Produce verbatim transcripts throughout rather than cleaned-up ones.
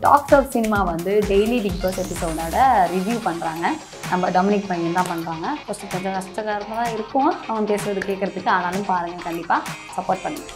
Tax of cinema வந்து daily Bigg Boss எபிசோடோட review பண்ணுறாங்க. நம்ம டொமினிக் பையன் தான் பண்ணுறாங்க. ஃபஸ்ட்டு கொஞ்சம் கஷ்டகரமாக தான் இருக்கும் அவன் பேசுறது கேட்குறதுக்கு. ஆனாலும் பாருங்கள், கண்டிப்பாக சப்போர்ட் பண்ணுங்கள்.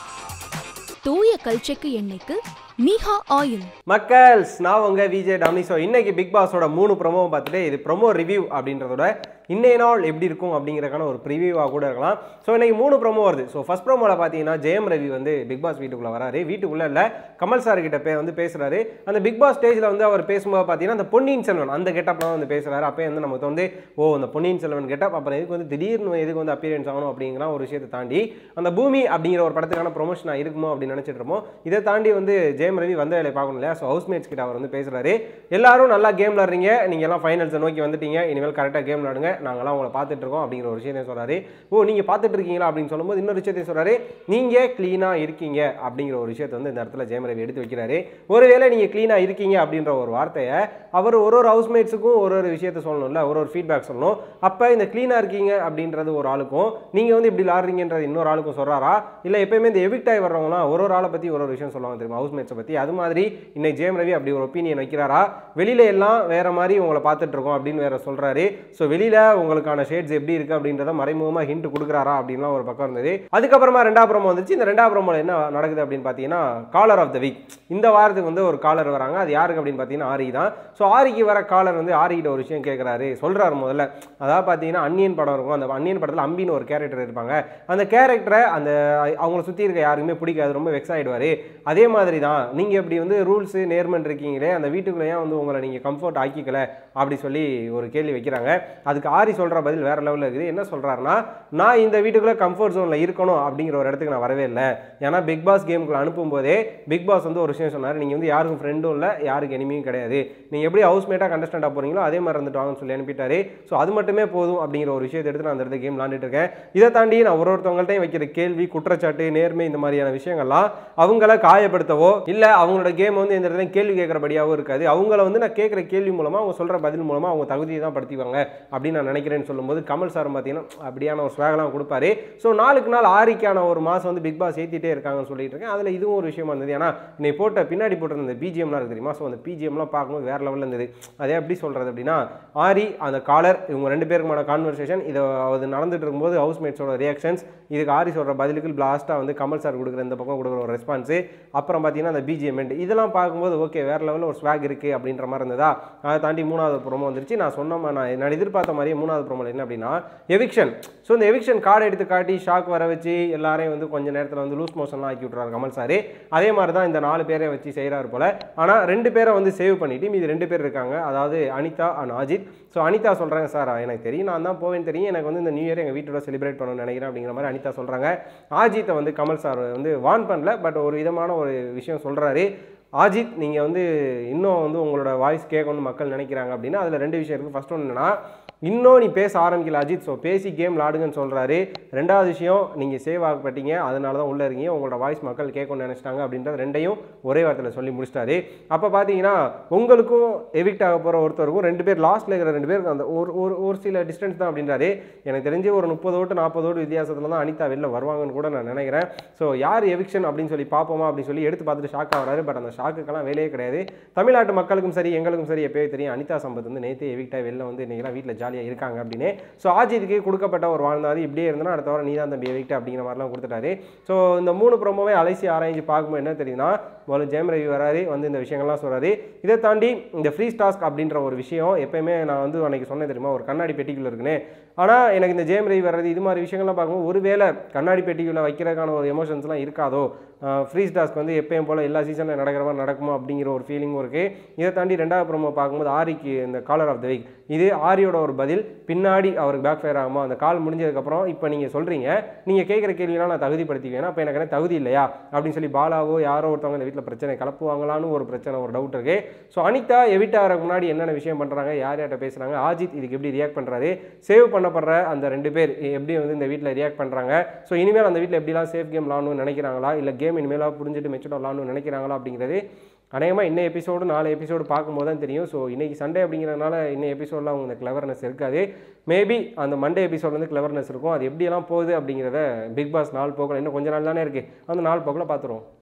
தூய கல்ச்செக்கு எண்ணெய்க்கு மீஹா ஆயில். மக்கள்ஸ், நான் உங்க விஜே டாமினி. ஸோ இன்னைக்கு பிக் பாஸோட மூணு ப்ரோமோவும் பார்த்துட்டு இது ப்ரோமோ ரிவ்யூ அப்படின்றதோட இன்னைய நாள் எப்படி இருக்கும் அப்படிங்கிறக்கான ஒரு ப்ரிவியூவாக கூட இருக்கலாம். ஸோ இன்னைக்கு மூணு ப்ரோமோ வருது. ஸோ ஃபர்ஸ்ட் ப்ரோமோவில் பார்த்தீங்கன்னா ஜெயம் ரவி வந்து பிக் பாஸ் வீட்டுக்குள்ளே வராரு. வீட்டுக்குள்ளே இல்லை, கமல் சார் கிட்ட பே வந்து பேசுகிறாரு. அந்த பிக் பாஸ் ஸ்டேஜில் வந்து அவர் பேசும்போது பார்த்தீங்கன்னா அந்த பொன்னியின் செல்வன் அந்த கெட்டப்லாம் வந்து பேசுகிறாரு. அப்போ வந்து நமக்கு வந்து ஓ அந்த பொன்னியின் செல்வன் கெட்டப் அப்புறம் எதுக்கு வந்து திடீர்னு எதுக்கு வந்து அப்பியரன்ஸ் ஆகணும் அப்படிங்கிற ஒரு விஷயத்தை தாண்டி அந்த பூமி அப்படிங்கிற ஒரு படத்துக்கான ப்ரொமோஷனாக இருக்குமோ அப்படின்னு நினச்சிட்டு இருப்போம். இதை தாண்டி வந்து ஜெயம் ரவி வந்த வேலையை பார்க்கணும் இல்லையா. ஸோ ஹவுஸ்மேட்ஸ் கிட்ட அவர் வந்து பேசுகிறாரு. எல்லாரும் நல்லா கேம் விளாடுறீங்க, நீங்கள் எல்லாம் ஃபைனல்ஸை நோக்கி வந்துட்டீங்க, இனிமேல் கரெக்டாக கேம் விளாடுங்க, நாங்களாம் உங்களை பார்த்துட்டு இருக்கோம் அப்படிங்கிற ஒரு விஷயத்தை சொல்றாரு. ஓ நீங்க பார்த்துட்டு இருக்கீங்களா அப்படின்னு சொல்லும்போது இன்னொரு விஷயத்தை சொல்றாரு, நீங்க கிளீனா இருக்கீங்க அப்படிங்கிற ஒரு விஷயத்தை வந்து இந்த இடத்துல ஜெயம் ரவி எடுத்து வைக்கிறாரு. ஒருவேளை நீங்க கிளீனா இருக்கீங்க அப்படின்ற ஒரு வார்த்தையை அவர் ஒரு ஒரு ஹவுஸ்மேட்ஸுக்கும் ஒரு ஒரு விஷயத்தை சொல்லணும்ல, ஒரு ஒரு ஃபீட்பேக் சொல்லணும். அப்போ இந்த கிளீனா இருக்கீங்க அப்படின்றது ஒரு ஆளுக்கும், நீங்க வந்து இப்படி விளாடுறீங்கன்றது இன்னொரு ஆளுக்கும் சொல்றாரா, இல்லை எப்பயுமே இந்த எவிக்ட் ஆகி வர்றவங்களாம் ஒரு ஒரு ஆளை பற்றி ஒரு ஒரு விஷயம் சொல்லுவாங்க தெரியுமா, ஹவுஸ்மேட்ஸை பற்றி. அது மாதிரி இன்னைக்கு ஜெயம் ரவி அப்படி ஒரு ஒப்பீனியன் வைக்கிறாரா, வெளியில எல்லாம் வேற மாதிரி உங்களை பார்த்துட்டு இருக்கோம் அப்படின்னு வேற சொல்றாரு. ஸோ வெளியில உங்களுக்கான ஷேட்ஸ் எப்படி இருக்கு அப்படின்றத மறைமுகமா ஹிண்ட் கொடுக்குறாரா அப்படின்லாம் ஒரு பக்கம் இருந்தது. அதுக்கப்புறமா ரெண்டாவது ப்ரோமோ வந்துச்சு. இந்த ரெண்டாவது ப்ரோமோல என்ன நடக்குது அப்படின்னு பார்த்தீங்கன்னா காலர் ஆஃப் த வீக். இந்த வாரத்துக்கு வந்து ஒரு காலர் வராங்க. அது யாருக்கு அப்படின்னு பார்த்தீங்கன்னா ஆரி தான். ஸோ ஆரிக்கு வர காலர் வந்து ஆரிக்கிட்ட ஒரு விஷயம் கேட்குறாரு, சொல்றாரு. முதல்ல அதாவது பார்த்தீங்கன்னா அன்னியன் படம் இருக்கும். அந்த அன்னியன் படத்தில் அம்பின்னு ஒரு கேரக்டர் இருப்பாங்க. அந்த கேரக்டரை அந்த அவங்களை சுற்றி இருக்க யாருக்குமே பிடிக்காது, ரொம்ப வெக்ஸ் ஆகிடுவார். அதே மாதிரி தான் நீங்கள் இப்படி வந்து ரூல்ஸு நேர்மன் இருக்கீங்களே, அந்த வீட்டுக்குள்ளேயே வந்து உங்களை நீங்கள் கம்ஃபர்ட் ஆக்கிக்கல அப்படி சொல்லி ஒரு கேள்வி வைக்கிறாங்க. அதுக்கு ஆரி சொல்கிற பதில் வேற லெவலில் இருக்குது. என்ன சொல்கிறாருன்னா, நான் இந்த வீட்டுக்குள்ளே கம்ஃபர்ட் ஜோனில் இருக்கணும் அப்படிங்கிற ஒரு இடத்துக்கு நான் வரவே இல்லை. ஏன்னா பிக் பாஸ் கேமுக்குள்ள அனுப்பும் போதே பிக் பாஸ் வந்து ஒரு விஷயம் சொன்னார், நீங்கள் வந்து யாருக்கும் ஃப்ரெண்டும் இல்லை, யாருக்கு எனிமியும் கிடையாது, நீங்கள் எப்படி ஹவுஸ்மேட்டாக கண்டஸ்டண்டாக போகிறீங்களோ அதே மாதிரி இருந்துட்டு வாங்கன்னு சொல்லி அனுப்பிட்டாரு. ஸோ அது மட்டுமே போதும் அப்படிங்கிற ஒரு விஷயத்தை எடுத்து நான் அந்த இடத்துல கேம் விளாண்டுட்டு இருக்கேன். இதை தாண்டி நான் ஒரு ஒருத்தவங்கள்ட்டையும் வைக்கிற கேள்வி, குற்றச்சாட்டு, நேர்மை, இந்த மாதிரியான விஷயங்கள்லாம் அவங்கள காயப்படுத்தவோ இல்லை அவங்களோட கேம் வந்து இந்த இடத்துல கேள்வி கேட்குறபடியாகவும் இருக்காது. அவங்கள வந்து நான் கேட்குற கேள்வி மூலமாக அவங்க சொல்கிற பதில் மூலமாக அவங்க தகுதியை தான் படுத்திவாங்க அப்படின்னு நான் நினைக்கிறேன்னு சொல்லும்போது கமல் சார் பார்த்தீங்கன்னா அப்படியான ஒரு ஸ்வாகலாம் கொடுப்பாரு. ஸோ நாளுக்கு நாள் ஆரிக்கான ஒரு மாதம் வந்து பிக் பாஸ் ஏற்றிட்டே இருக்காங்கன்னு சொல்லிட்டு இருக்கேன். அதில் இதுவும் ஒரு விஷயமா இருந்தது. ஏன்னா இன்னைக்கு போட்ட பின்னாடி போட்டிருந்த பிஜிஎம்லாம் இருக்கு தெரியுமா. ஸோ அந்த பிஜிஎம்லாம் பார்க்கும்போது வேற லெவலில் இருந்தது. அதே எப்படி சொல்கிறது அப்படின்னா, ஆரி அந்த காலர் இவங்க ரெண்டு பேருக்குமான கான்வர்சேஷன், இதை அது நடந்துட்டு இருக்கும்போது ஹவுஸ்மேட்ஸோட ரியாக்ஷன்ஸ், இதுக்கு ஆரி சொல்கிற பதிலுக்கு லாஸ்ட்டாக வந்து கமல் சார் கொடுக்குற இந்த பக்கம் கொடுக்குற ஒரு ரெஸ்பான்ஸு, அப்புறம் பார்த்தீங்கன்னா அந்த பிஜிஎம் இதெல்லாம் பார்க்கும்போது ஓகே வேற லெவலில் ஒரு ஸ்வாக் இருக்குது அப்படின்ற மாதிரி இருந்ததா. அதை தாண்டி மூணாவது ப்ரோமோ வந்துருச்சு. நான் சொன்ன நான் நான் எதிர்பார்த்த மாதிரியே மூணாவது ப்ரோமோல என்ன அப்படின்னா எவிக்ஷன். ஸோ இந்த எவிக்ஷன் கார்டு எடுத்து காட்டி ஷாக் வர வச்சு எல்லாரையும் வந்து கொஞ்சம் நேரத்தில் வந்து லூஸ் மோஷன்லாம் ஆக்கி விட்றாரு கமல் சார். அதே மாதிரி தான் இந்த நாலு பேரை வச்சு செய்கிறாரு போல. ஆனால் ரெண்டு பேரை வந்து சேவ் பண்ணிட்டு மீது ரெண்டு பேர் இருக்காங்க, அதாவது அனிதா அண்ட் அஜித். ஸோ அனிதா சொல்கிறாங்க, சார் எனக்கு தெரியும், நான் தான் போவேன்னு தெரியும், எனக்கு வந்து இந்த நியூ இயர் எங்கள் வீட்டோட செலிப்ரேட் பண்ணணும்னு நினைக்கிறேன் அப்படிங்கிற மாதிரி அனிதா சொல்கிறாங்க. அஜித்தை வந்து கமல் சார் வந்து வார்ன் பண்ணல, பட் ஒரு விதமான ஒரு விஷயம் சொல்கிறாரு. அஜித் நீங்கள் வந்து இன்னும் வந்து உங்களோட வாய்ஸ் கேட்கணும்னு மக்கள் நினைக்கிறாங்க அப்படின்னா அதில் ரெண்டு விஷயம் இருக்குது. ஃபர்ஸ்ட் ஒன்று என்னன்னா, இன்னும் நீ பேச ஆரம்பிக்கல அஜித், ஸோ பேசி கேம் விளாடுங்கன்னு சொல்கிறாரு. ரெண்டாவது விஷயம், நீங்கள் சேவ் ஆகப்பட்டீங்க, அதனால தான் உள்ளே இருக்கீங்க, உங்களோட வாய்ஸ் மக்கள் கேட்கணும்னு நினச்சிட்டாங்க அப்படின்றது ரெண்டையும் ஒரே வார்த்தையில் சொல்லி முடிச்சிட்டாரு. அப்போ பார்த்தீங்கன்னா உங்களுக்கும் எவிக்ட் ஆக போகிற ஒருத்தருக்கும் ரெண்டு பேர் லாஸ்ட்டில் இருக்கிற ரெண்டு பேருக்கு அந்த ஒரு ஒரு ஒரு சில டிஸ்டன்ஸ் தான் அப்படின்றாரு. எனக்கு தெரிஞ்சு ஒரு முப்பது ஓட்டு நாற்பது ஓட்டு வித்தியாசத்தில் தான் அனிதா வெளில வருவாங்கன்னு கூட நான் நினைக்கிறேன். ஸோ யார் எவிக்ஷன் அப்படின்னு சொல்லி பார்ப்போமா அப்படின்னு சொல்லி எடுத்து பார்த்துட்டு ஷாக் ஆகிறாரு. பட் அந்த ஷாக்குக்கெல்லாம் வேலையே கிடையாது. தமிழ்நாட்டு மக்களுக்கும் சரி எங்களுக்கும் சரி எப்போயே தெரியும், அனிதா சம்பத் வந்து நேற்று எவிக்டாக வெளில வந்து இன்றைக்கெல்லாம் வீட்டில் ஜாலியாக இருக்காங்க அப்படின்னு. ஸோ அஜித்துக்கு கொடுக்கப்பட்ட ஒரு வாழ்ந்தாரு, இப்படியே இருந்தால் அடுத்த வாரம் நீ தான் தம்பி எவிக்ட் அப்படிங்கிற மாதிரிலாம் கொடுத்துட்டாரு. ஸோ இந்த மூணு ப்ரோமோவே அலைசி ஆராய்ச்சி பார்க்கும்போது என்ன தெரியுதுன்னா, முதல்ல ஜெயம் ரவி வராரு, வந்து இந்த விஷயங்கள்லாம் சொல்கிறாரு. இதை தாண்டி இந்த ஃப்ரீ டாஸ்க் அப்படின்ற ஒரு விஷயம் எப்பயுமே நான் வந்து அன்றைக்கி சொன்னேன் தெரியுமா, ஒரு கண்ணாடி பெட்டிக்குள்ளே இருக்குன்னு. ஆனால் எனக்கு இந்த ஜெயம் ரவி வர்றது இது மாதிரி விஷயங்கள்லாம் பார்க்கும்போது ஒருவேளை கண்ணாடி பெட்டிக்குள்ளே வைக்கிறதுக்கான ஒரு எமோஷன்ஸ்லாம் இருக்காதோ, ஃப்ரீ டாஸ்க் வந்து எப்பயும் போல் எல்லா சீசனில் நடக்கிற மாதிரி நடக்குமோ அப்படிங்கிற ஒரு ஃபீலிங்கும் இருக்குது. இதை தாண்டி ரெண்டாவது ப்ரோமோ பார்க்கும்போது ஆரிக்கு இந்த காலர் ஆஃப் த வீக், இது ஆரியோட ஒரு பதில். பின்னாடி அவருக்கு பேக் ஃபயர் ஆகுமா, அந்த கால் முடிஞ்சதுக்கப்புறம் இப்போ நீங்கள் சொல்கிறீங்க நீங்கள் கேட்குற கேள்வியெல்லாம் நான் தகுதிப்படுத்திக்குவேன், அப்போ எனக்கு என்ன தகுதி இல்லையா அப்படின்னு சொல்லி பாலாவோ யாரோ ஒருத்தவங்க இந்த வீட்டில் பிரச்சனை கலப்புவாங்களான்னு ஒரு பிரச்சனை, ஒரு டவுட் இருக்குது. ஸோ அனிதா எவிட் ஆகிறதுக்கு முன்னாடி என்னென்ன விஷயம் பண்ணுறாங்க, யார் யார்கிட்ட பேசுகிறாங்க, அஜித் இதுக்கு எப்படி ரியாக்ட் பண்ணுறாரு, சேவ் பண்ணப்படுற அந்த ரெண்டு பேர் எப்படி வந்து இந்த வீட்டில் ரியாக்ட் பண்ணுறாங்க, ஸோ இனிமேல் அந்த வீட்டில் எப்படிலாம் சேஃப் கேம் விளாடணும்னு நினைக்கிறாங்களா, இல்லை கேம் இனிமேலாக புரிஞ்சுட்டு மெச்சூர்டாக விளாடணும்னு நினைக்கிறாங்களா அப்படிங்கிறது அநேகமாக இன்னும் எபிசோடு நாலு எபிசோடு பார்க்கும்போது தான் தெரியும். ஸோ இன்றைக்கி சண்டே அப்படிங்கிறதுனால இன்னும் எபிசோடில் அவங்க இந்த கிளவர்னஸ் இருக்காது. மேபி அந்த மண்டே எபிசோட் வந்து கிளவர்னஸ் இருக்கும். அது எப்படியெல்லாம் போகுது அப்படிங்கிறத பிக் பாஸ் நாலு போக்கில் இன்னும் கொஞ்சம் நாள் தானே இருக்குது, அந்த நாலு போக்கில் பார்த்துருவோம்.